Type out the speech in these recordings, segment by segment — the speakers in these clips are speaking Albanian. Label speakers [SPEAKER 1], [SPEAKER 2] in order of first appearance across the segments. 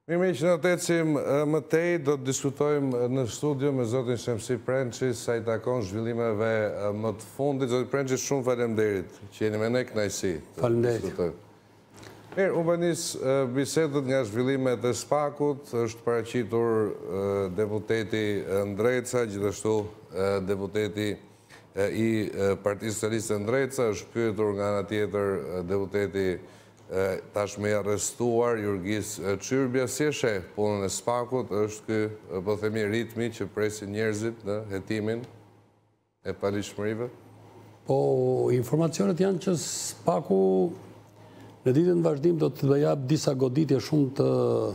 [SPEAKER 1] Mirë që në të ecim më tej, do të diskutojmë në studio me zotin Shemsi Prenqis, sa i takon zhvillimeve më të fundit. Zotin Prenqis, shumë faleminderit që jeni me ne, kënaqësi.
[SPEAKER 2] Faleminderit.
[SPEAKER 1] Mirë, unë bënis bisedët nga zhvillimet e SPAK-ut, është paraqitur deputeti Ndreca, gjithashtu deputeti i Partisë Socialiste Ndreca, është pyetur nga ana tjetër deputeti tashmë i arrestuar Jurgis Çyrbja. Si e sheh punën e SPAK-ut, është ky, po themi, ritmi që presin njerëzit në hetimin e palishmërive?
[SPEAKER 2] Po, informacionet janë që SPAK-u në ditën vazhdim do të jap disa goditje shumë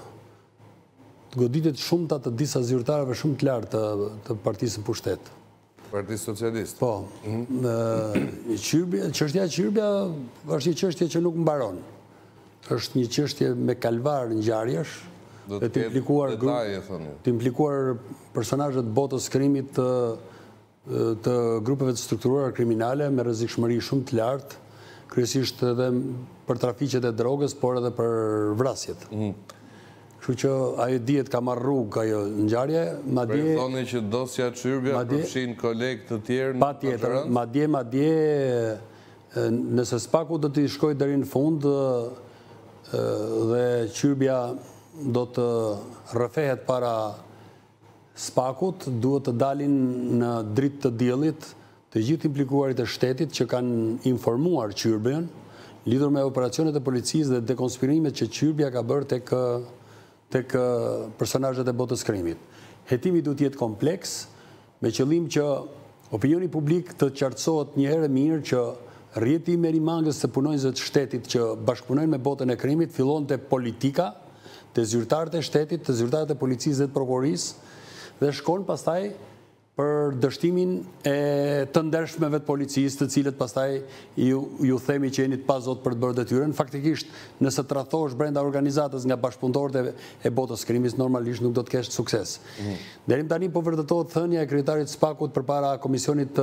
[SPEAKER 2] shumëta të disa zyrtarëve shumë të lartë të Partisë në pushtet.
[SPEAKER 1] Partisë Socialiste?
[SPEAKER 2] Po. Çështja e Çyrbja është një çështje që nuk mbaron. Është një çështje me kalvar ngjarjesh, të implikuar personazhet botës krimit të grupeve të strukturuara kriminale me rrezikshmëri shumë të lartë, kryesisht edhe për trafiqet e drogës, por edhe për vrasjet. Kështu që ajo dihet ka marrë rrugë ajo ngjarje, madje
[SPEAKER 1] thoni që dosja Çyrbja përfshin kolegë të tjerë në
[SPEAKER 2] patjetër, madje nëse SPAK-u do të shkojë deri në fund dhe Çyrbja do të rrëfehet para SPAK-ut, duhet të dalin në dritë të diellit të gjithë implikuarit e shtetit që kanë informuar Çyrbjen lidhur me operacionet e policisë dhe dekonspirimet që Çyrbja ka bërë tek personazhet e botës krimit. Hetimi duhet të jetë kompleks, me qëllim që opinioni publik të qartësohet një herë mirë që rrjeti i merimangës të punonjësve të shtetit që bashkëpunojnë me botën e krimit fillon te politika, te zyrtarët e shtetit, te zyrtarët e policisë dhe të prokurorisë dhe shkon pastaj për dështimin e të ndershmeve të policisë, të cilët pastaj ju themi që jeni të pazot për të bërë detyrën. Faktikisht, nëse të rrethohesh brenda organizatës nga bashkëpunëtorët e botës krimit, normalisht nuk do të kesh sukses. Deri tani po vërtetohet thënia e kryetarit SPAK-ut përpara Komisionit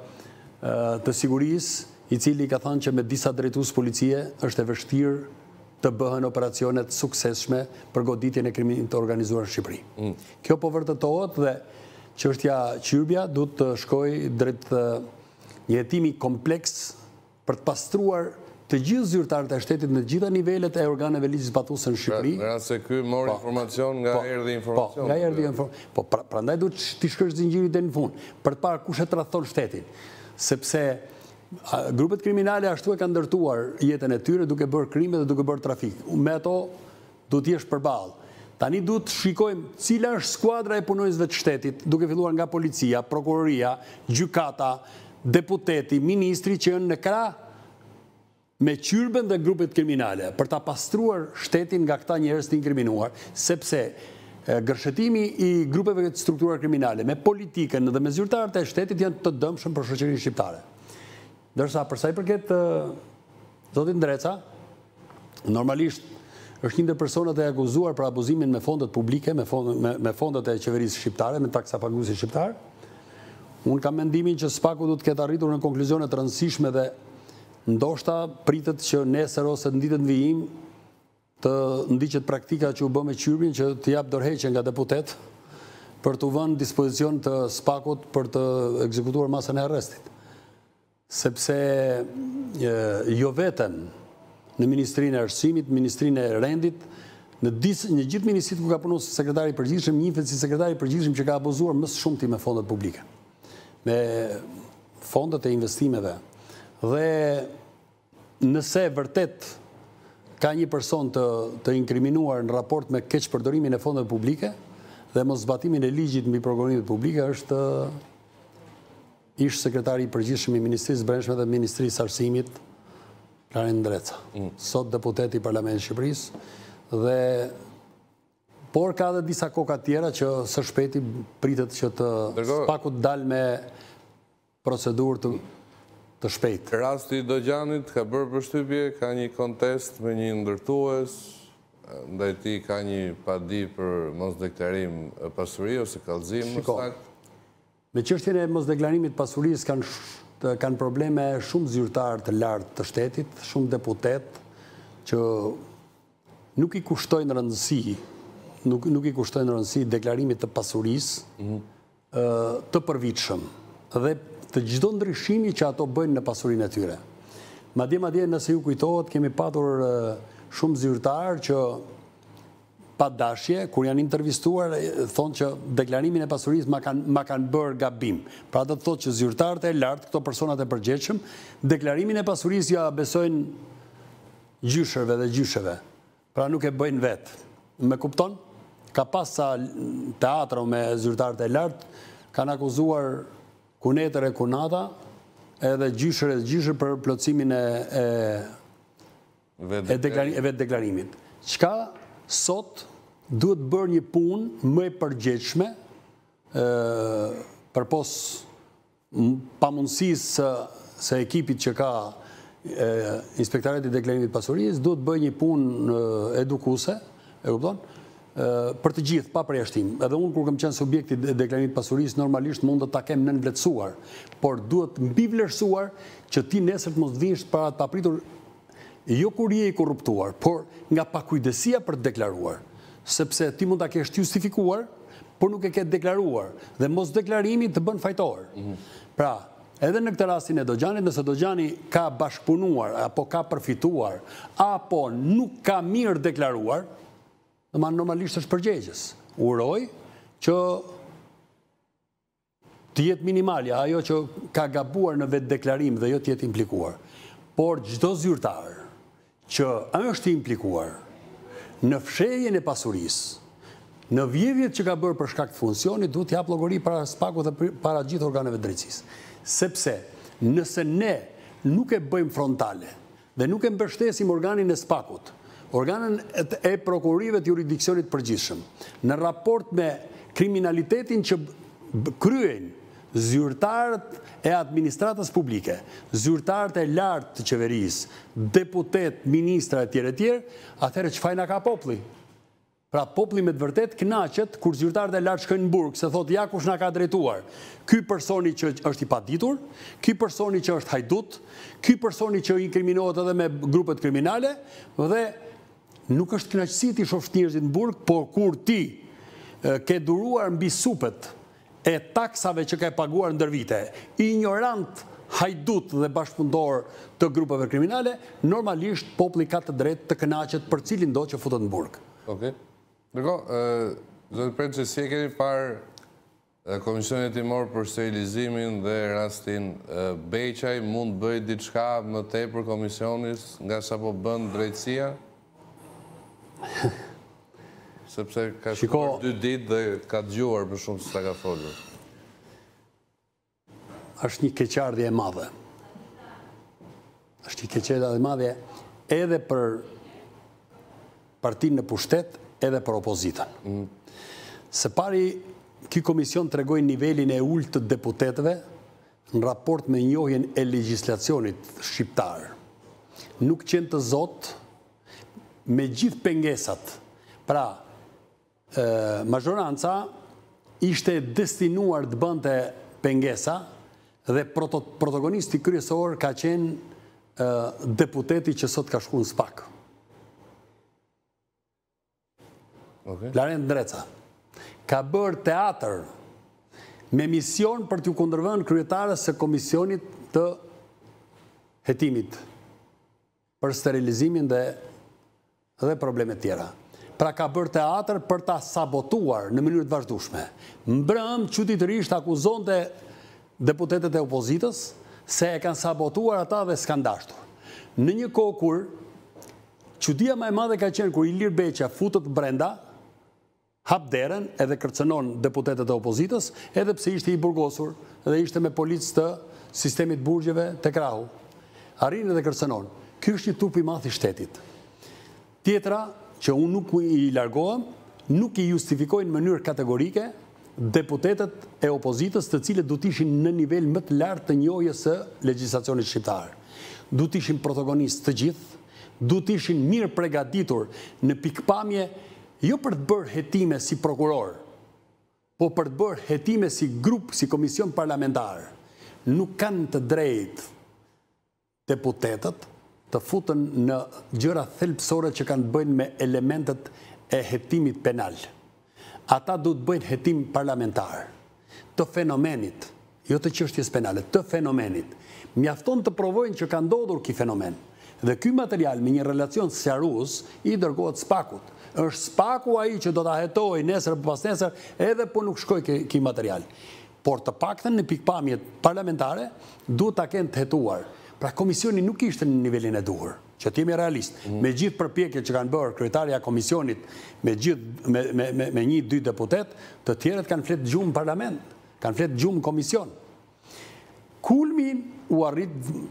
[SPEAKER 2] të Sigurisë, i cili ka thënë që me disa drejtues policie është e vështirë të bëhen operacionet suksesshme për goditjen e krimit të organizuar në Shqipëri. Kjo po vërtetohet dhe çështja Çyrbja duhet të shkojë drejt një hetimi kompleks për të pastruar të gjithë zyrtarët e shtetit në të gjitha nivelet e organeve ligjzbatuese në Shqipëri.
[SPEAKER 1] Në rast se ky mori informacion nga erdhi informacion.
[SPEAKER 2] Nga erdhi informacion. Po prandaj duhet të shkosh zinxhirit deri në fund, për të parë kush e tradhton shtetin, sepse grupet kriminale ashtu e kanë ndërtuar jetën e tyre duke bërë krime dhe duke bërë trafik. Me ato duhet jesh përballë. Tani duhet të shikojmë cila është skuadra e punonjësve të shtetit, duke filluar nga policia, prokuroria, gjykata, deputeti, ministri që janë në krah me Çyrbën dhe grupet kriminale për ta pastruar shtetin nga këta njerëz të inkriminuar, sepse gërshetimi i grupeve të strukturuar kriminale me politikën dhe me zyrtarët e shtetit janë të dëmshëm për shoqërinë shqiptare. Ndërsa për sa i përket zotit Ndreca, normalisht është një ndër personat e akuzuar për abuzimin me fondet publike, me fondet e qeverisë shqiptare, me taksa paguesi shqiptar. Unë kam mendimin që SPAK-u do të ketë arritur në konkluzione të rëndësishme dhe ndoshta pritet që nesër ose në ditën vijim të ndiqet praktika që u bë me Çyrbin që të jap dorëheqje nga deputet për të vënë dispozicion të SPAK-ut për të ekzekutuar masën e arrestit. Sepse jo vetëm në Ministrinë e Arsimit, Ministrinë e Rendit, në gjithë ministrit ku ka punuar sekretari i përgjithshëm, njihet si sekretari i përgjithshëm që ka abuzuar më së shumti me fondet publike, me fondet e investimeve. Dhe nëse vërtet ka një person të inkriminuar në raport me keqpërdorimin e fondeve publike dhe mos zbatimin e ligjit mbi prokurorimet publike, është ish sekretari i përgjithshëm i Ministrisë së Brendshme dhe Ministrisë së Arsimit, Klaren Ndreca, sot deputet i Parlamentit të Shqipërisë, por ka edhe disa koka tjera që së shpejti pritet që të SPAK-u dalë me procedurë të shpejtë.
[SPEAKER 1] Rasti i Dogjanit ka bërë përshtypje, ka një kontest me një ndërtues, ndaj tij ka një padi për mosdeklarim pasuri ose kallëzim më saktë.
[SPEAKER 2] Me çështjen e mosdeklarimit pasurisë kanë probleme shumë zyrtarë të lartë të shtetit, shumë deputet që nuk i kushtojnë rëndësi nuk i kushtojnë rëndësi deklarimit të pasurisë të përvitshëm dhe të çdo ndryshimi që ato bëjnë në pasurinë e tyre. Madje nëse ju kujtohet, kemi patur shumë zyrtarë që pa dashje, kur janë intervistuar, thonë që deklarimin e pasurisë ma kanë bërë gabim. Pra do të thotë që zyrtarët e lartë, këto personat e përgjithshëm, deklarimin e pasurisë ja besojnë gjyshërve dhe gjysheve. Pra nuk e bëjnë vetë. Me kupton? Ka pas sa teatro me zyrtarët e lartë, kanë akuzuar kunetër e kunata, edhe gjyshër për plotësimin e vetë deklarimit. Qka sot duhet bërë një punë më e përgjithshme përpos pamundësisë se ekipit që ka Inspektorati i Deklarimit të Pasurisë, duhet bëjë një punë edukuese, e kupton? Për të gjithë, pa përjashtim. Edhe unë, kur kam qenë subjekti i deklarimit të pasurisë, normalisht mund të ta kem nënvlerësuar, por duhet mbi vlerësuar që ti nesër të mos vish para të papritur, jo kur je i korruptuar, por nga pakujdesia për të deklaruar, sepse ti mund ta kesh justifikuar, por nuk e ke deklaruar, dhe mos deklarimi të bën fajtor. Pra, edhe në këtë rastin e Dogjanit, nëse Dogjani ka bashkëpunuar, apo ka përfituar, apo nuk ka mirë deklaruar, dhe ma normalisht është përgjegjës. Uroj që të jetë minimalja, ajo që ka gabuar në vetë deklarim dhe jo të jetë implikuar. Por çdo zyrtar që është implikuar në fshehjen e pasurisë, në vjedhjet që ka bërë për shkak të funksionit, duhet t'jap llogari para SPAK-ut dhe para gjithë organeve drejtësisë. Sepse nëse ne nuk e bëjmë frontale dhe nuk e mbështesim organin e SPAK-ut, organën e prokurorive të jurisdiksionit përgjithshëm, në raport me kriminalitetin që kryen zyrtarët e administratës publike, zyrtarët e lartë të qeverisë, deputet, ministra e tjerë, atëherë çfarë na ka populli? Pra populli me të vërtet kënaqet kur zyrtarët e lartë shkojnë në burg, se thotë ja kush na ka drejtuar. Ky personi që është i paditur, ky personi që është hajdut, ky personi që inkriminohet edhe me grupet kriminale, dhe nuk është kënaqësi ti shoh njerëzit në burg, por kur ti ke duruar mbi supet e taksave që ka paguar ndër vite, ignorant, hajdut dhe bashkëpunëtor të grupeve kriminale, normalisht populli ka të drejtë të kënaqet për cilin do që futet në burg.
[SPEAKER 1] Okej. Zoti Preçi, si e keni parë Komisionin Hetimor për sterilizimin dhe rastin Beqaj, mund bëj diçka më tepër komisionis nga sa po bën drejtësia? Sepse ka shkuar 2 ditë dhe ka dëgjuar më shumë se sa ka folur.
[SPEAKER 2] Është një keqardhje e madhe. Është një keqardhje e madhe edhe për partinë në pushtet, edhe për opozitën. Së pari, ky komision tregoi nivelin e ulët të deputetëve në raport me njohjen e legjislacionit shqiptar. Nuk qenë të zot me gjithë pengesat. Pra, mazhoranca ishte destinuar të bënte pengesa dhe protagonisti kryesor ka qenë deputeti që sot ka shkuar në SPAK. Larent Ndreca ka bërë teatr me mision për t'ju kundërvënë kryetarës së komisionit të hetimit për sterilizimin dhe problemet tjera. Pra ka bërë teatr për ta sabotuar në mënyrë të vazhdueshme. Mbrëm çuditërisht akuzonte deputetet e opozitës se e kanë sabotuar ata dhe s'kan dashur. Në një kohë kur çudia më e madhe ka qenë kur Ilir Beqa futet brenda, hap derën edhe kërcënon deputetet e opozitës, edhe pse ishte i burgosur dhe ishte me policë të sistemit burgjeve të krahu. Arrin edhe kërcënon. Ky është një turp i madh i shtetit. Tjetra, që unë nuk i largohem, nuk i justifikojnë në mënyrë kategorike deputetet e opozitës të cilët du t'ishin në nivel më të lartë të njohjes së legjislacionit shqiptar. Du t'ishin protagonistë të gjithë, du t'ishin mirë përgatitur në pikpamje jo për të bërë hetime si prokuror, po për të bërë hetime si grup, si komision parlamentar. Nuk kanë të drejtë deputetët të futen në gjëra thelbësore që kanë bëjnë me elementet e hetimit penal. Ata du të bëjnë hetim parlamentar të fenomenit, jo të çështjes penale, të fenomenit. Mjafton të provojnë që ka ndodhur ky fenomen. Dhe ky material me një relacion sqarues i dërgohet SPAK-ut. Është SPAK-u ai që do ta hetojë nesër pas nesër, edhe po nuk shkoj ky material. Por të paktën në pikpamjet parlamentare duhet ta kenë të hetuar. Pra komisioni nuk ishte në nivelin e duhur, që të jemi realist. Me gjithë përpjekjet që kanë bërë kryetarja e komisionit, me 1-2 deputet, të tjerët kanë fletë gjumë në parlament, kanë fletë gjumë në komision. Kulmin u arrit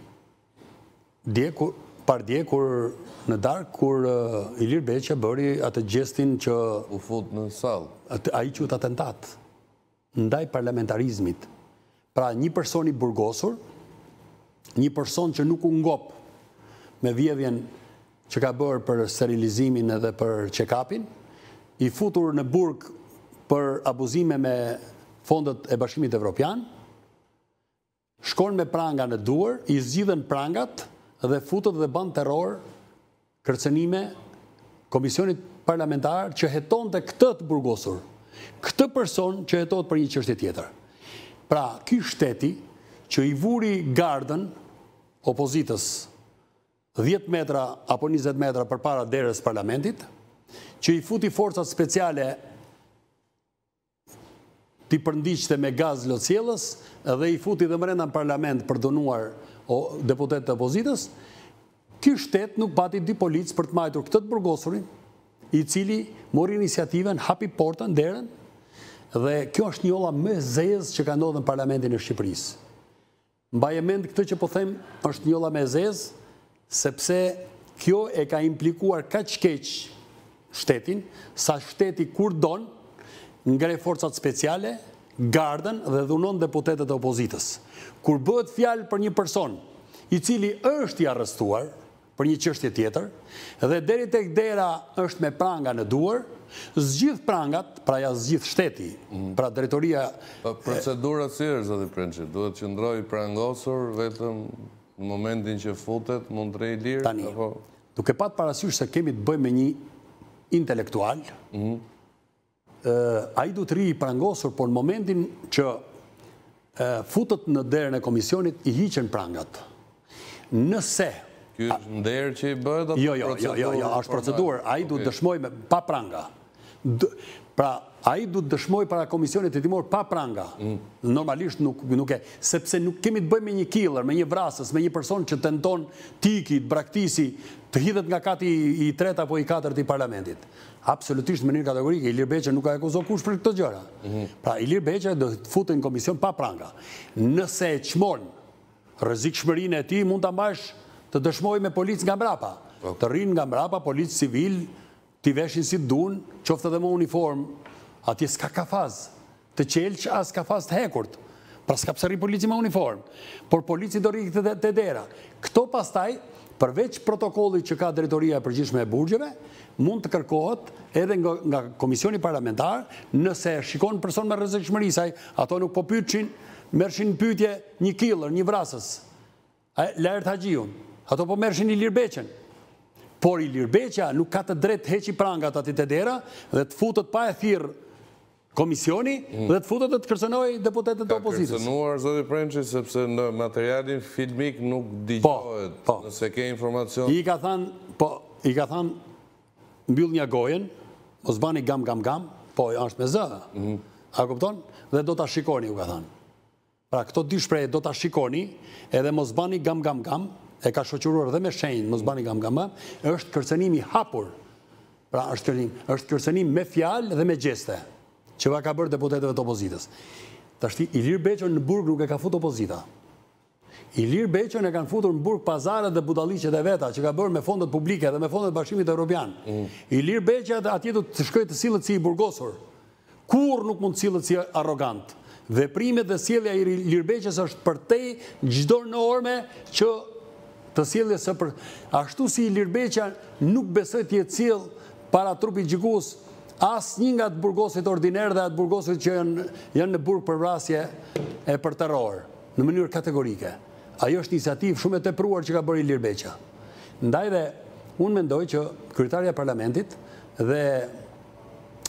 [SPEAKER 2] pardje kur në darkë kur Ilir Beqa bëri atë gjestin që
[SPEAKER 1] U fut në sallë.
[SPEAKER 2] ai quhet atentat ndaj parlamentarizmit. Pra një person i burgosur, një person që nuk u ngop me vjedhjen që ka bërë për sterilizimin edhe për check-upin, i futur në burg për abuzime me fondet e Bashkimit Evropian, shkon me pranga në duar, i zgjidhen prangat dhe futët dhe bën terror, kërcënime Komisionit Parlamentar që hetonte këtë të burgosur, këtë person që hetot për një çështje tjetër. Pra, ky shteti që i vuri gardën opozitës 10 metra apo 20 metra përpara derës parlamentit, që i futi forcat speciale t'i përndiqte me gaz lotësjellës dhe i futi dhe brenda në parlament për dënuar deputetët e opozitës, ky shtet nuk pati dy policë për të majtur këtë të burgosurin, i cili mori iniciativën, hapi portën, derën, dhe kjo është një olla më zezë që ka ndodhur në parlamentin e Shqipërisë. Mbaje mend këtë që po them, është një olla më zezë, sepse kjo e ka implikuar kaq keq shtetin, sa shteti kur don ngre forcat speciale, gardën dhe dhunon deputetët e opozitës. Kur bëhet fjalë për një person i cili është i arrestuar për një çështje tjetër, dhe deri tek dera është me pranga në duar, zgjidh prangat, pra ja zgjidh shteti, pra drejtoria.
[SPEAKER 1] Procedura si është, zoti Prençi? Duhet që ndroj prangosur vetëm në momentin që futet, mund të rrej lirë?
[SPEAKER 2] Tani, duke pat parasysh se kemi të bëjmë me një intelektual, ai du të rri prangosur, por në momentin që futet në derën e komisionit, i hiqen prangat. Nëse
[SPEAKER 1] Ky është nder që i bëhet apo
[SPEAKER 2] procedurë? Jo, është procedurë. Ai duhet dëshmoj pa pranga. Pra, ai duhet dëshmoj para komisionit hetimor pa pranga. Normalisht nuk e, sepse nuk kemi të bëjmë me një killer, me një vrasës, me një person që tenton tikit, braktisi, të hidhet nga kati i 3 apo i 4 i parlamentit. Absolutisht në mënyrë kategorike, Ilir Beqa nuk ka akuzuar kush për këtë gjëra. Pra, Ilir Beqa do të futet në komision pa pranga. Nëse e çmon rrezikshmërinë e tij, mund ta mbash të dëshmoj me policë nga mbrapa. Të rinë nga mbrapa, policë civil, t'i veshin si dun, qoftë edhe me uniform, atje s'ka kafaz të qelq, as kafaz të hekurt. Pra s'ka pse rri polici me uniform. Por polici do rri të dera. Këto pastaj, përveç protokollit që ka drejtoria e përgjithshme e burgjeve, mund të kërkohet edhe nga komisioni parlamentar, nëse shikon person me rrezikshmëri, saj ato nuk po pyetçin, merrshin pyetje një killer, një vrasës, Lart Haxhiun. Ato po merrshin Ilir Beqën. Por Ilir Beqa nuk ka të drejtë heqi prangat aty te dera dhe të futet pa e thirr komisioni dhe të futet dhe të kërcënojë deputetët e opozitës.
[SPEAKER 1] Ka kërcënuar, zoti Prençi, sepse në materialin filmik nuk dëgjohet, nëse ke informacion.
[SPEAKER 2] I ka thënë mbyll një gojen, mos bani gam, po është me zë. A kupton? Dhe do ta shikoni, u ka thënë. Pra këto dy shprehje do ta shikoni, edhe mos bani gam, e ka shoqëruar dhe me shenjë, mos bani gam, është kërcënimi hapur. Pra është kërcënim me fjalë dhe me gjeste, që ka bërë deputetëve të opozitës. Tashti Ilir Beqën në burg nuk e ka futur opozita. Ilir Beqën e kanë futur në burg pazaret dhe budalliqet e veta, që ka bërë me fondet publike dhe me fondet Bashkimit Evropian. Ilir Beqa atje do të shkojë të sillet si i burgosur. Kur nuk mund të sillet si arrogant. Veprimet dhe sjellja e Ilir Beqës është përtej çdo norme që të sjelljes së për ashtu si Ilir Beqa nuk besoi të jetë sjell para trupit gjykues asnjë nga të burgosit ordiner dhe atë burgosit që janë në burg për vrasje e për terror në mënyrë kategorike. Ajo është iniciativë shumë e tepruar që ka bërë Ilir Beqa. Ndaj dhe unë mendoj që kryetaria e parlamentit dhe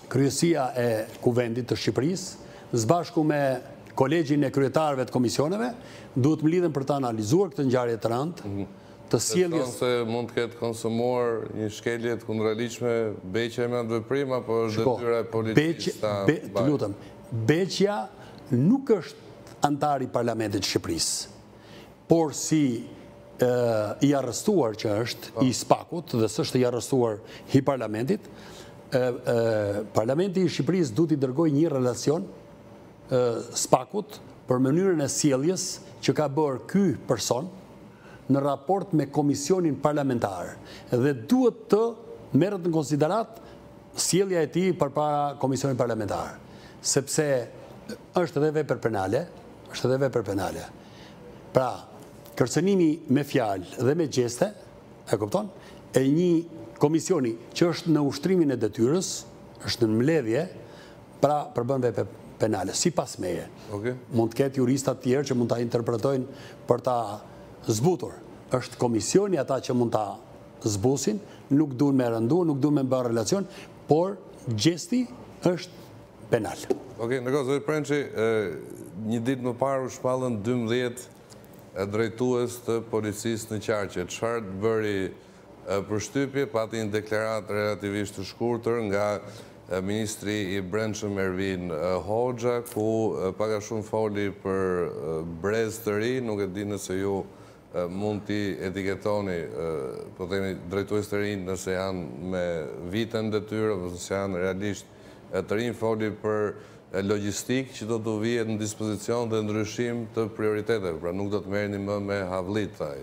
[SPEAKER 2] Kryesia e Kuvendit të Shqipërisë, zbashku me kolegjin e kryetarëve të komisioneve, duhet më lidhen për të analizuar këtë ngjarje të rëndë, të sjelljes.
[SPEAKER 1] Se mund të ketë konsumuar një shkelje të kundërligjshme beqja me atë veprim apo është detyra e policisë ta
[SPEAKER 2] të lutem, beqja nuk është antar i Parlamentit të Shqipërisë, por si i arrestuar që është i Spakut dhe s'është i arrestuar i Parlamentit, Parlamenti i Shqipërisë duhet i dërgojë një relacion Spakut për mënyrën e sjelljes që ka bërë ky person në raport me komisionin parlamentar dhe duhet të merret në konsiderat sjellja e tij përpara komisionit parlamentar, sepse është edhe vepër penale, Pra, kërcënimi me fjalë dhe me gjeste, e kupton, e një komisioni që është në ushtrimin e detyrës, është në mbledhje, pra përbën vepër penale, sipas meje. Mund të ketë juristat tjerë që mund ta interpretojnë për ta zbutur. Është komisioni ata që mund ta zbusin, nuk duhen me rëndu, nuk duhen me bërë relacion, por gjesti është penal.
[SPEAKER 1] Zoti Prençi, një ditë më parë u shpallën 12 drejtues të policisë në Qarqe. Çfarë bëri përshtypje, pati një deklaratë relativisht të shkurtër nga Ministri i Brendshëm Ervin Hoxha, ku pak a shumë foli për brez të ri, nuk e di nëse ju mund t'i etiketoni, po themi, drejtues të rinj nëse janë me vitën detyrë, nëse janë realisht të rinj, foli për logjistik që do të vihet në dispozicion dhe ndryshim të prioriteteve, pra nuk do të merrni më me havlit, thaj.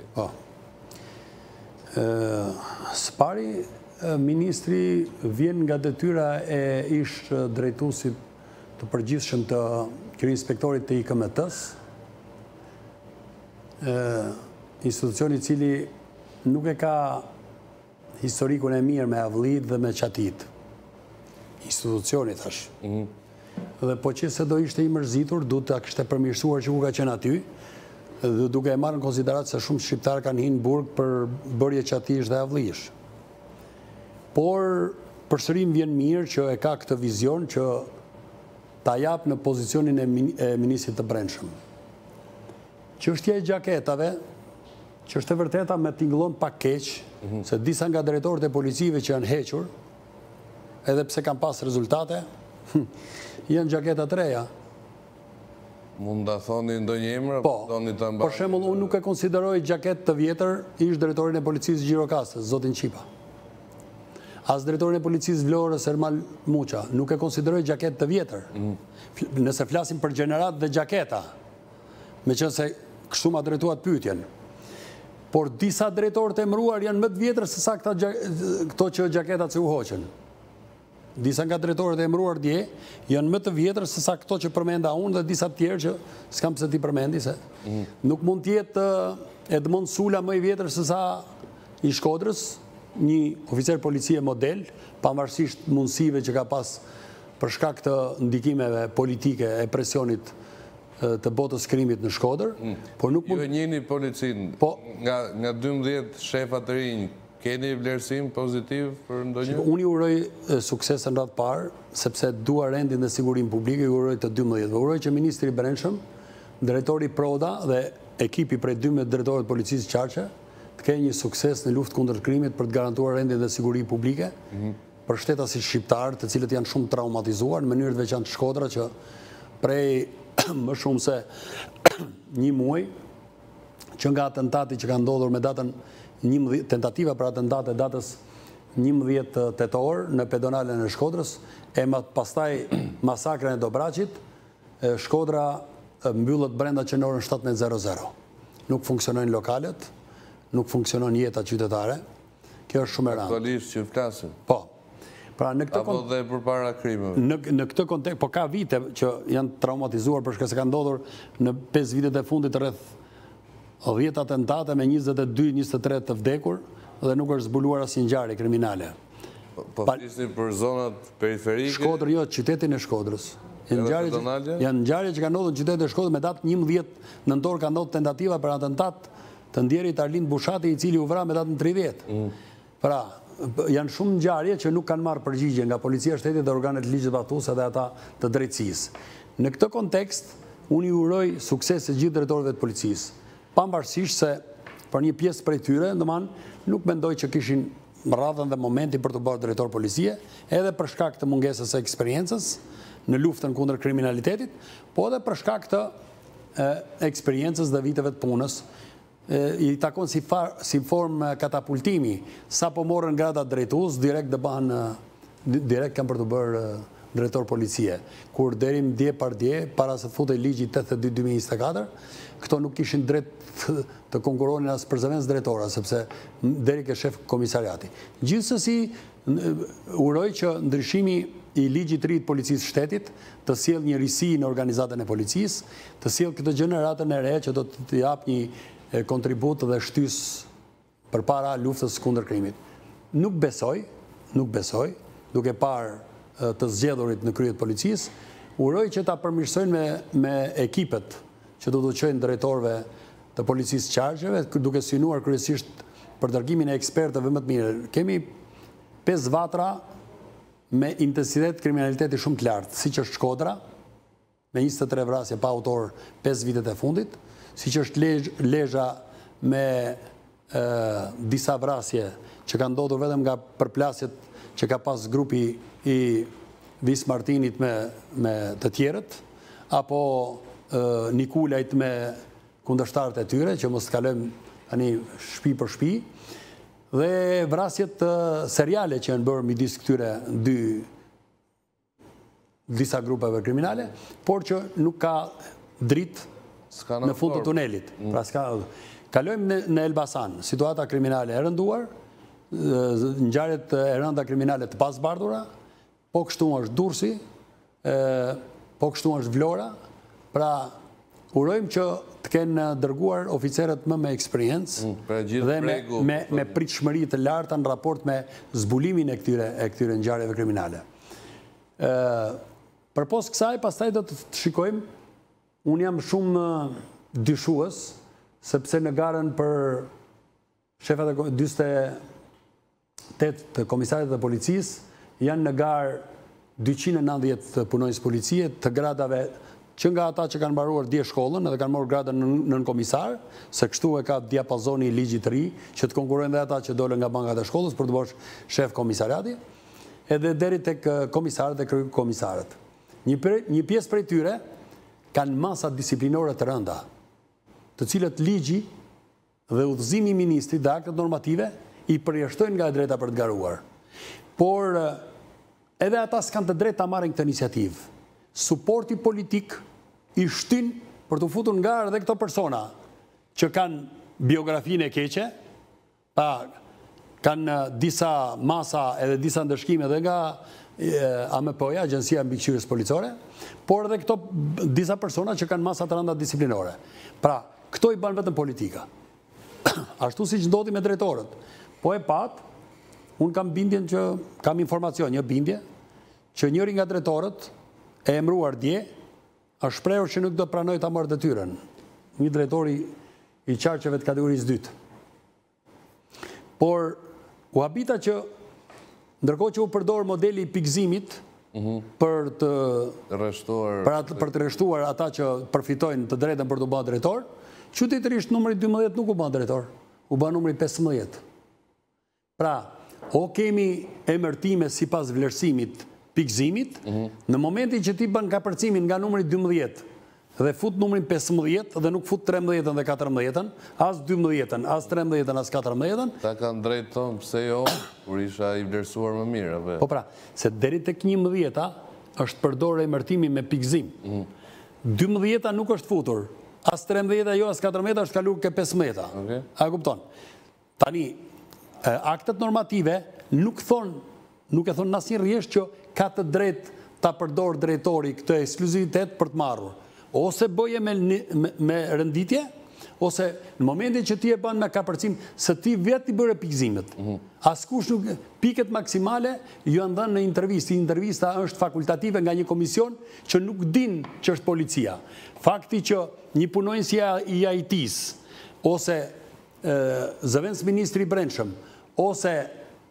[SPEAKER 2] Së pari, ministri vjen nga detyra e ish drejtuesit të përgjithshëm të Kryeinspektorit të IKMT-s, institucioni i cili nuk e ka historikun e mirë me havlit dhe me qatit. Institucioni, thash. Dhe po që se do ishte i mërzitur, du të kishte përmirësuar që ku ka qenë aty, dhe duke e marrë në konsiderat se shumë shqiptarë kanë hinë burg për bërje qatish dhe avlish. Por, përsërim vjen mirë që e ka këtë vizion që ta jap në pozicionin e ministrit të brendshëm. Çështja e gjaketave, që është e vërteta me tingëllon pak keq, se disa nga drejtorët e policive që janë hequr, edhe pse kanë pas rezultate, janë gjaketa të reja.
[SPEAKER 1] Mund ta thoni ndonjë emër?
[SPEAKER 2] Po, për shembull, unë nuk e konsideroj gjaket të vjetër ish drejtorin e policisë Gjirokastës, zotin Qipa. As drejtorin e policisë Vlorës Ermal Muqa, nuk e konsideroj gjaket të vjetër. Nëse flasim për gjenerat dhe gjaketa, me qenë se kështu ma drejtuat pyetjen. Por disa drejtorët e emëruar janë më të vjetër se sa këto që gjaketat që u hoqen. Disa nga drejtorët e emëruar dje janë më të vjetër se sa këto që përmenda unë dhe disa tjerë që s'kam pse ti përmendi se nuk mund t'jetë Edmond Sula më i vjetër se sa i Shkodrës, një oficer policie model, pavarësisht mundësive që ka pas për shkak të ndikimeve politike e presionit të botës krimit në Shkodër.
[SPEAKER 1] Ju e njihni policinë, nga 12 shefa të rinj, keni vlerësim pozitiv për ndonjë?
[SPEAKER 2] Unë i uroj sukses në radhë parë, sepse dua rendin dhe sigurim publike, i uroj të 12. Uroj që Ministri i Brendshëm, Drejtori Proda dhe ekipi prej 12 drejtorët policisë Qarqe të kenë një sukses në luftë kundër krimit për të garantuar rendin dhe sigurim publike për shtetasit shqiptarë, të cilët janë shumë traumatizuar në mënyrë të veçantë të Shkodra, që prej më shumë se një muaj që nga atentati që ka ndodhur me datën tentativa për atentate datës 11 tetor në pedonalen e Shkodrës, e pastaj masakrën e Dobraqit, Shkodra mbyllët brenda që në orën 17:00. Nuk funksionojnë lokalet, nuk funksionon jeta qytetare. Kjo është shumë e rëndë.
[SPEAKER 1] Aktualisht që flasim.
[SPEAKER 2] Po. Pra në këtë
[SPEAKER 1] apo dhe përpara krimeve.
[SPEAKER 2] Në këtë kontekst, po ka vite që janë traumatizuar për shkak se ka ndodhur në 5 vitet e fundit rreth 10 atentate me 22-23 të vdekur dhe nuk është zbuluar asnjë ngjarje kriminale.
[SPEAKER 1] Po flisni për zonat periferike?
[SPEAKER 2] Shkodër, jo, qytetin e Shkodrës. Janë ngjarje që kanë ndodhur në qytetin e Shkodrës me datë 11 nëntor ka ndodhur tentativa për atentat të ndjerit Arlind Bushati, i cili u vra me datën 30. Pra, janë shumë ngjarje që nuk kanë marrë përgjigje nga policia e shtetit dhe organet ligjvatuese dhe ata të drejtësisë. Në këtë kontekst, unë i uroj sukses të gjithë drejtorëve të policisë, pavarësisht se për një pjesë prej tyre, nuk mendoj që kishin radhën dhe momentin për të bërë drejtor policie, edhe për shkak të mungesës së eksperiencës në luftën kundër kriminalitetit, po edhe për shkak të eksperiencës dhe viteve të punës. I takon si formë katapultimi, sa po morën grada drejtues, direkt kanë për të bërë drejtor policie. Kur derim dje par dje, para se të futej ligji 82/2024, këto nuk kishin drejt të konkuronin as për zëvendës drejtora, sepse deri ke shef komisariati. Gjithsesi, uroj që ndryshimi i ligjit të ri të policisë shtetit të sjellë një risi në organizatën e policisë, të sjellë këtë gjeneratën e re që do të jap një kontribut dhe shtys përpara luftës kundër krimit. Nuk besoj, duke parë të zgjedhurit në krye të policisë, uroj që ta përmirësojnë me ekipet që do të çojnë drejtorëve të policisë qarqeve, duke synuar kryesisht për dërgimin e ekspertëve më të mirë. Kemi 5 vatra me intensitet kriminaliteti shumë të lartë, siç është Shkodra, me 23 vrasje pa autor 5 vitet e fundit, siç është Lezhë me disa vrasje që kanë ndodhur vetëm nga përplasjet që ka pas grupi i Vis Martinit me të tjerët, apo Nikulajt me kundërshtarët e tyre, që mos kalojmë tani shtëpi për shtëpi, dhe vrasjet seriale që janë bërë midis këtyre disa grupeve kriminale, por që nuk ka dritë në fund të tunelit. Kalojmë në Elbasan, situata kriminale e rënduar, ngjarjet e rënda kriminale të pasbardhura, po kështu është Durrësi, po kështu është Vlora. Pra, urojmë që të kenë dërguar oficerët më me eksperiencë dhe me pritshmëri të larta në raport me zbulimin e këtyre ngjarjeve kriminale. Përpos kësaj, pastaj do të shikojmë, unë jam shumë dyshues, sepse në garën për shefat e 28 të komisarit dhe policisë, janë në garë 290 punonjës policie të gradave që nga ata që kanë mbaruar dje shkollën edhe kanë marrë gradën nën komisar, se kështu e ka diapazoni i ligjit të ri, që të konkurrojnë dhe ata që dolën nga bankat e shkollës për të bërë shef komisariati, edhe deri tek komisarët dhe kryekomisarët. Një pjesë prej tyre kanë masa disiplinore të rënda, të cilët ligji dhe udhëzimi i ministrit dhe aktet normative i përjashtojnë nga e drejta për të garuar. Por edhe ata s'kan të drejtë ta marrin këtë iniciativë. Suporti politik i shtyn për të futur në garë edhe këto persona që kanë biografinë e keqe, kanë disa masa edhe disa ndëshkime edhe nga AMP-ja, Agjencia e Mbikëqyrjes Policore, por edhe këto disa persona që kanë masa të rënda disiplinore. Pra, këto i bën vetëm politika. Ashtu siç ndodhi me drejtorët. Po e pat, unë kam bindjen që kam informacion, një bindje, që njëri nga drejtorët e emruar dje, është shprehur që nuk do të pranoj ta marrë detyrën. Një drejtori i qarqeve të kategorisë 2. Por u habita që ndërkohë që u përdor modeli i pikëzimit për të rreshtuar ata që përfitojnë të drejtën për të bërë drejtor, qytetërisht numri 12 nuk u bën drejtor, u bën numri 15. Pra, o kemi emërtime sipas vlerësimit pikëzimit, në momentin që ti bën kapërcimin nga numri 12 dhe fut numrin 15 dhe nuk fut 13 dhe 14, as 12, as 13, as 14.
[SPEAKER 1] Ta kanë drejtë tonë, pse jo, kur isha i vlerësuar më mirë.
[SPEAKER 2] Po pra, se deri tek 11 është përdorur emërtimi me pikëzim. 12 nuk është futur, as 13 jo, as 14 është kaluar ke 15. A kupton? Tani, aktet normative nuk e thon asnjë rresht që ka të drejtë ta përdor drejtori këtë ekskluzivitet për të marrur. Ose bëje me rënditje, ose në momentin që ti e bën me kapërcim, se ti vetë i bëre pikëzimet. Askush nuk, piket maksimale janë dhënë në intervistë. Intervista është fakultative nga një komision që nuk din që është policia. Fakti që një punonjës i IT-s, ose zëvendës ministri i brendshëm, ose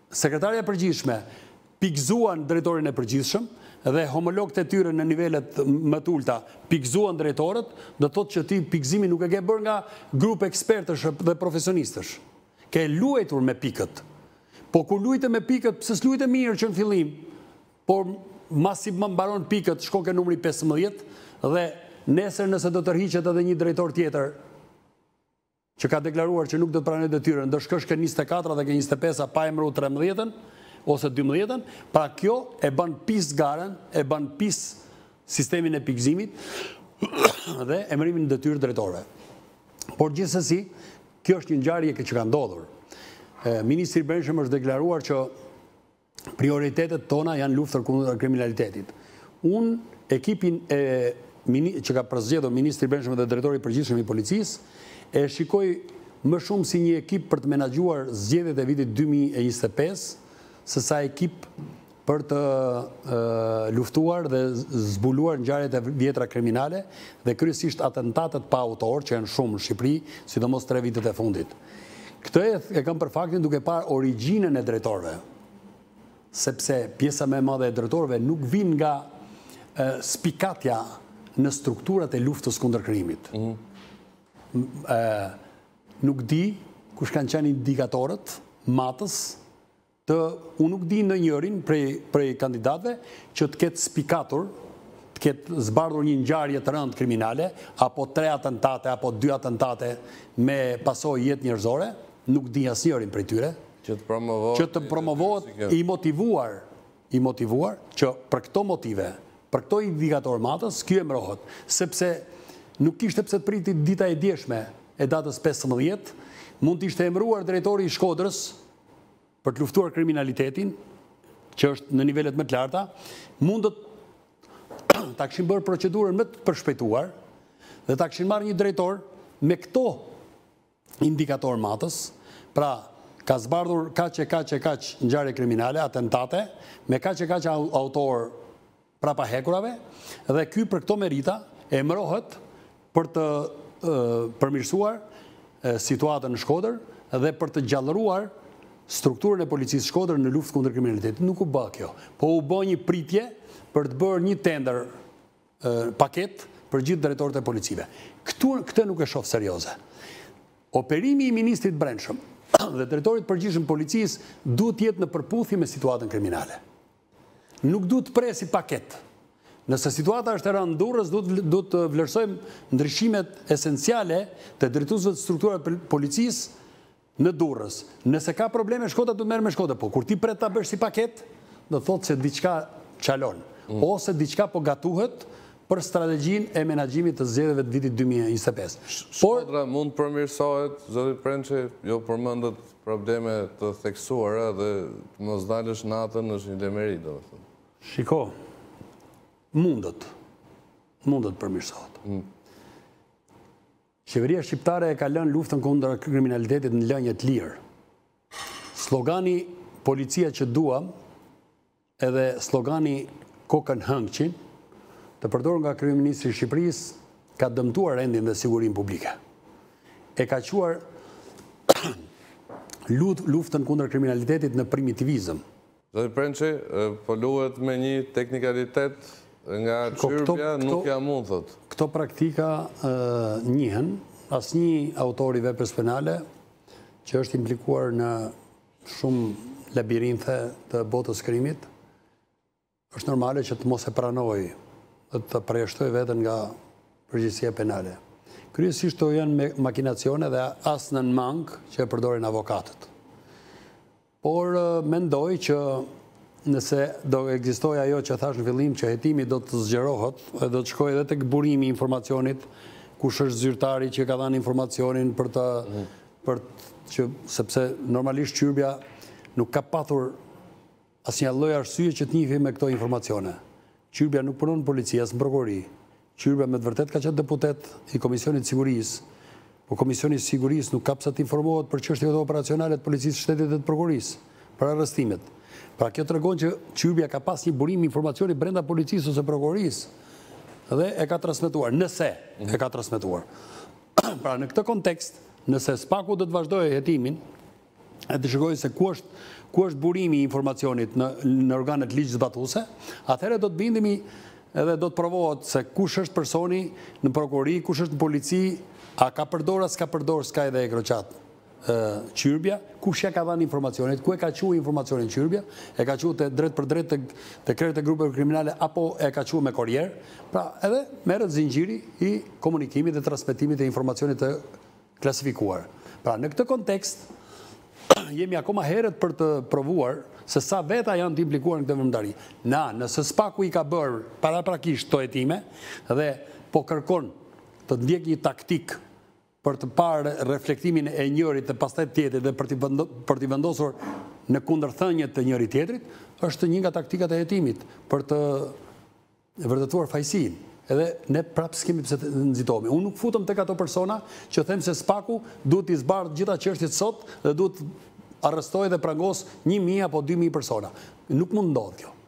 [SPEAKER 2] sekretarja e përgjithshme pikëzuan drejtorin e përgjithshëm dhe homologët e tyre në nivelet më të ulta pikëzuan drejtorët, do të thotë që ti pikëzimi nuk e ke bërë nga grup ekspertësh dhe profesionistësh. Ke luajtur me pikët. Po kur luajte me pikët, pse s'luajte mirë që në fillim, por masi më mbaron pikët, shkon ke numri 15 dhe nesër nëse do të tërhiqet edhe një drejtor tjetër që ka deklaruar që nuk do të pranojë detyrën, do shkosh ke 24 dhe ke 25 pa emëruar 13-ën ose 12-ën, pra kjo e bën pis garen, e bën pis sistemin e pikëzimit dhe emërimin në detyrë drejtorëve. Por gjithsesi, kjo është një ngjarje që ka ndodhur. Ministri i Brendshëm është deklaruar që prioritetet tona janë lufta kundër kriminalitetit. Unë ekipin që ka përzgjedhur Ministri i Brendshëm dhe drejtori i përgjithshëm i policisë e shikoj më shumë si një ekip për të menaxhuar zgjedhjet e vitit 2025 se sa ekip për të luftuar dhe zbuluar ngjarjet e vjetra kriminale dhe kryesisht atentatet pa autor që janë shumë në Shqipëri, sidomos 3 vitet e fundit. Këtë e kam për faktin duke parë origjinën e drejtorëve, sepse pjesa më e madhe e drejtorëve nuk vijnë nga spikatja në strukturat e luftës kundër krimit. Nuk di kush kanë qenë indikatorët matës unë nuk di në njërin prej kandidatëve që të ketë spikatur, të ketë zbardhur një ngjarje të rëndë kriminale, apo 3 atentate, apo 2 atentate me pasojë jetë njerëzore, nuk di asnjërin prej tyre. Që të promovohet i motivuar që për këto motive, për këto indikator matës, kjo emërohet, sepse nuk kishte pse të priti dita e djeshme e datës 15, mund të ishte emëruar drejtori i Shkodrës për të luftuar kriminalitetin, që është në nivelet më të larta, mund ta kishin bërë procedurën më të përshpejtuar dhe ta kishin marrë një drejtor me këto indikator matës, pra ka zbardhur kaq ngjarje kriminale, atentate, me kaq autor prapa hekurave, dhe ky për këto merita emërohet për të përmirësuar situatën në Shkodër dhe për të gjallëruar strukturën e policisë Shkodër në luftë kundër kriminalitetit. Nuk u bë kjo, po u bë një pritje për të bërë një tender paket për gjithë drejtorët e policive. Këtë nuk e shoh serioze. Operimi i ministrit Brendshëm dhe drejtorit përgjithshëm policisë duhet jetë në përputhje me situatën kriminale. Nuk duhet presi paket. Nëse situata është e rëndë Durrës, duhet të vlerësojmë ndryshimet esenciale të drejtuesve të strukturave policisë në Durrës. Nëse ka probleme Shkodra, duhet merr me Shkodrën, po kur ti pret ta bësh si paket, do thotë se diçka çalon, ose diçka po gatuhet për strategjinë e menaxhimit të zgjedhjeve të vitit 2025.
[SPEAKER 1] Shkodra mund përmirësohet, zoti Prençi, jo përmendet probleme të theksuara dhe të mos dalësh natën është një lemeri, domethënë.
[SPEAKER 2] Shiko, mundet përmirësohet. Qeveria shqiptare e ka lënë luftën kundër kriminalitetit në lënje të lirë. Slogani policia që duam, edhe slogani kokën hëngqin, të përdorur nga kryeministri i Shqipërisë, ka dëmtuar rendin dhe sigurinë publike. E ka quar luftën kundër kriminalitetit në primitivizëm.
[SPEAKER 1] Zoti Prençi, po luhet me një teknikalitet nga Çyrbja, nuk ja mund thot.
[SPEAKER 2] Këto praktika njihen, asnjë autor i veprës penale që është implikuar në shumë labirinthe të botës krimit, është normale që të mos e pranoj dhe të përjashtoj veten nga përgjegjësia penale. Kryesisht to janë makinacione dhe as në mangë që e përdorin avokatët. Por mendoj që nëse do ekzistoj ajo që thash në fillim që hetimi do të zgjerohet dhe do të shkojë edhe tek burimi i informacionit, kush është zyrtari që ka dhënë informacionin sepse normalisht Çyrbja nuk ka patur asnjë lloj arsye që të njihi me këto informacione. Çyrbja nuk punon në polici, as në prokurori. Çyrbja me të vërtet ka qenë deputet i Komisionit Sigurisë, po Komisioni i Sigurisë nuk ka pse të informohet për çështjet operacionale të policisë së shtetit dhe të prokurorisë, për arrestimet. Pra kjo tregon që Çyrbja ka pas një burim informacioni brenda policisë ose prokurorisë dhe e ka transmetuar, nëse e ka transmetuar. Pra në këtë kontekst, nëse SPAK-u do të vazhdojë hetimin e të shikojë se ku është burimi i informacionit në organet ligjzbatuese, atëherë do të bindemi edhe do të provohet se kush është personi në prokurori, kush është në polici, a ka përdor, s'ka përdor, s'ka edhe e kroqat Qyrbja, kush ja ka dhënë informacionit, ku e ka quajtur informacionin Qyrbja, e ka quajtur drejt për drejt te krejt e grupeve kriminale apo e ka quajtur me korrier. Pra, edhe merret zinxhiri i komunikimit dhe transmetimit të informacionit të klasifikuar. Pra, në këtë kontekst jemi akoma herët për të provuar se sa veta janë të implikuar në këtë vëmendari. Nëse SPAK-u i ka bërë paraprakisht këto hetime dhe po kërkon të ndjek një taktik për të parë reflektimin e njërit dhe pastaj tjetrit dhe për t'i vendosur në kundërthënje të njëri tjetrit, është një nga taktikat e hetimit për të vërtetuar fajësinë. Edhe ne prapë s'kemi pse të nxitohemi. Unë nuk futëm tek ato persona që them se SPAK-u duhet t'i zbardhë gjitha çështjet sot dhe duhet arrestoj dhe prangos 1.000 apo 2.000 persona. Nuk mund ndodhë kjo.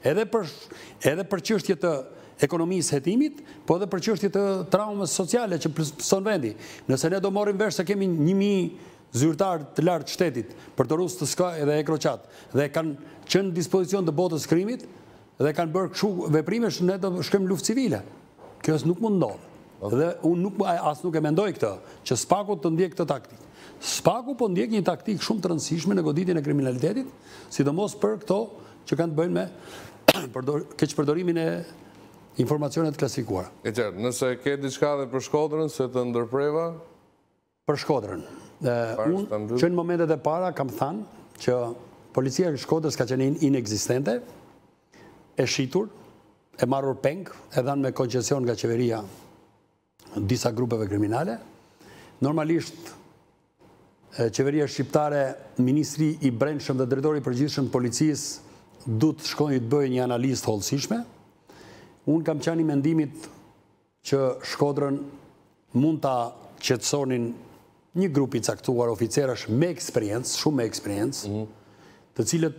[SPEAKER 2] Edhe për çështje të ekonomisë hetimit, po edhe për çështje të traumës sociale që son vendi. Nëse ne do morrim vesh se kemi 1.000 zyrtar të lartë shtetit për të rusë të ska edhe e kroqat dhe kanë qenë në dispozicion të botës krimit dhe kanë bërë kështu veprimesh, ne do shkojmë luftë civile. Kjo nuk mund ndodhë. Dhe unë as nuk e mendoj këtë, që SPAK-u të ndjek këtë taktik. SPAK-u po ndjek një taktik shumë të rëndësishme në goditjen e kriminalitetit, sidomos për këto që kanë të bëjnë me keqpërdorimin e informacionet klasifikuara.
[SPEAKER 1] E qartë, nëse ke diçka dhe për Shkodrën, se të ndërpreva?
[SPEAKER 2] Për Shkodrën. Unë që në momentet e para kam thënë që policia e Shkodrës ka qenë inexistente, e shitur, e marrur peng, e dhanë me koncesion nga qeveria disa grupeve kriminale. Normalisht, qeveria shqiptare, Ministri i Brendshëm dhe Drejtori i Përgjithshëm Policisë du të shkojnë të bëjë një analizë të hollësishme. Unë kam qenë i mendimit që Shkodrën mund ta qetësonin një grup i caktuar oficerash me eksperiencë, shumë me eksperiencë, të cilët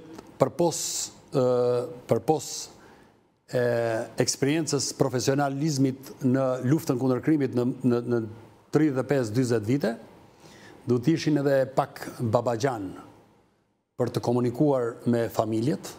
[SPEAKER 2] përpos eksperiencës profesionalizmit në luftën kundër krimit në 35-40 vite, du të ishin edhe pak babaxhan për të komunikuar me familjet,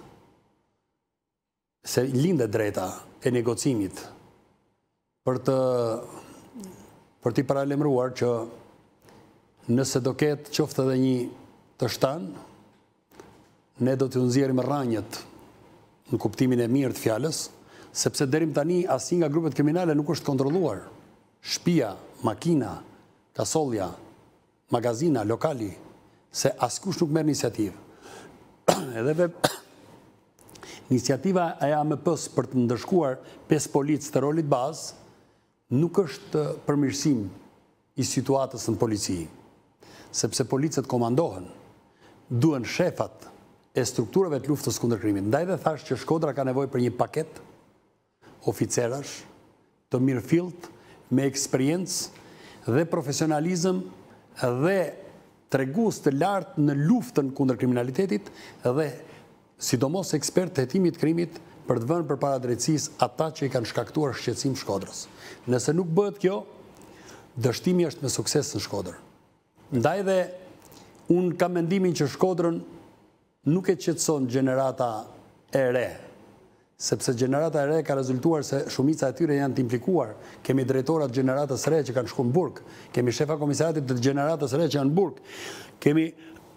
[SPEAKER 2] se linde drejta e negocimit për t'i paralemruar që nëse do ketë qoftë edhe një të shtanë, ne do t'u nxjerrim rranjët në kuptimin e mirë të fjalës, sepse deri tani asnjë nga grupet kriminale nuk është kontrolluar. Shtëpia, makina, kasollja, magazina, lokali, se askush nuk merr iniciativë. Edhe iniciativa e AMP-s për të ndërshkuar 5 policë të rolit bazë nuk është përmirësim i situatës në polici, sepse policët komandohen, duhen shefat e strukturave të luftës kundër krimit. Ndaj dhe thash që Shkodra ka nevojë për një paket oficerash të mirëfillt, me eksperiencë dhe profesionalizëm dhe tregues të lartë në luftën kundër kriminalitetit dhe sidomos ekspert të hetimit krimit për të vënë përpara drejtësisë ata që i kanë shkaktuar shqetësim Shkodrës. Nëse nuk bëhet kjo, dështimi është me sukses në Shkodër. Ndaj dhe unë kam mendimin që Shkodrën nuk e qetëson gjenerata e re, sepse gjenerata e re ka rezultuar se shumica e tyre janë të implikuar. Kemi drejtorat gjeneratës re që kanë shkuar në burg, kemi shefa komisariatit të gjeneratës re që janë në burg, kemi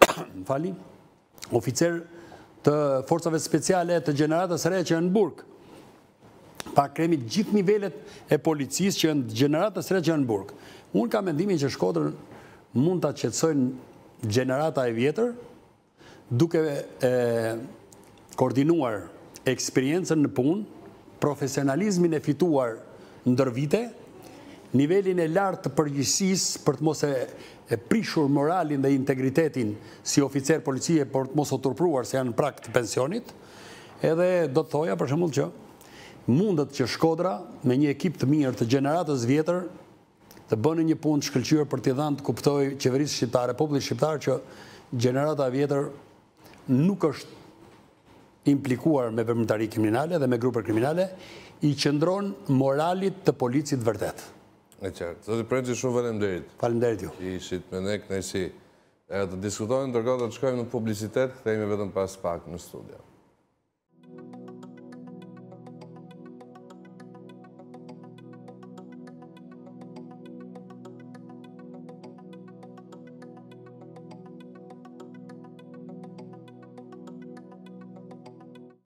[SPEAKER 2] oficer të forcave speciale të gjeneratës re që janë në burg. Pa kemi gjithë nivelet e policisë që janë gjeneratës re që janë në burg. Unë kam mendimin që Shkodrën mund ta qetësojnë gjenerata e vjetër, duke koordinuar eksperiencën në punë, profesionalizmin e fituar ndër vite, nivelin e lartë të përgjegjësisë për të mos e prishur moralin dhe integritetin si oficer policie, por të mos u turpruar se janë në prag të pensionit, edhe do të thoja për shembull që mundet që Shkodra me një ekip të mirë të gjeneratës vjetër të bënë një punë të shkëlqyer për t'i dhënë të kuptojë qeverisë shqiptare, popullit shqiptar që gjenerata e vjetër nuk është implikuar me veprimtari kriminale dhe me grupe kriminale, i qëndron moralit të policit vërtet.
[SPEAKER 1] E qartë. Zoti Prençi, shumë faleminderit.
[SPEAKER 2] Faleminderit ju.
[SPEAKER 1] Ishit me ne kënaqësi. të diskutojnë, ndërkohë do të shkojmë në publicitet, kthehemi vetëm pas pak në studio.